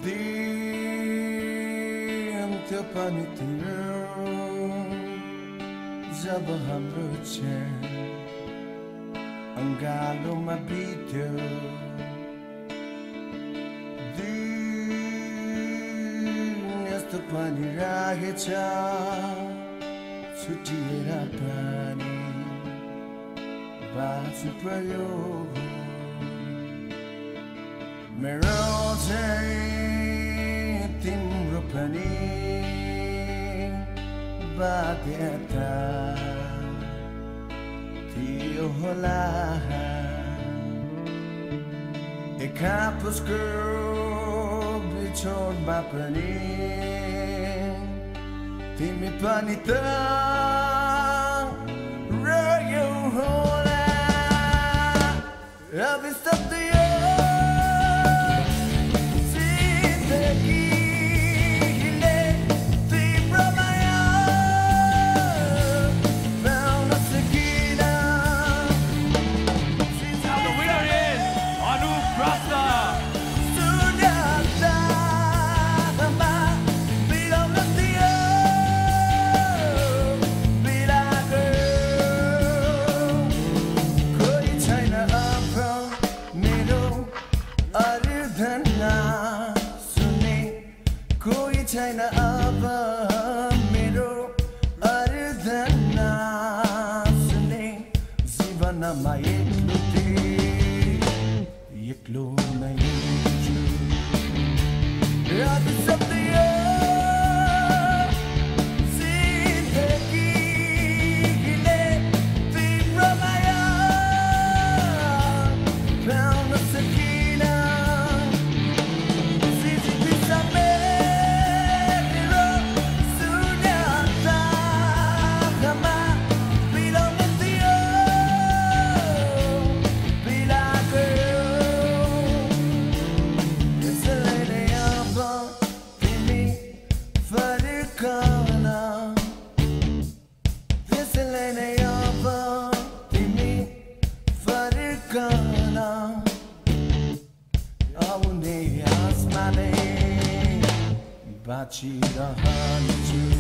दिन्थ्यो पनि तिम्रो जब हाम्रो क्षण अङ्गालोमा बित्यो दिन यस्तो पनि रहेछ छुटिएर पनि बाँच्नु पर्यो मेरो चाहिँ तिम्रो पनि बाध्यता थियो होला एक आपसको बिछोडमा पनि तिमी पनि त रह्यौ होला अभिशप्त छैन अब मेरो अर्धना सुने जीवनमा एक्लो नै छु अभिशप्त जिन्दगीले तिम्रो माया पाउन सकिन आउने आसमाने बाँचिरहन्छु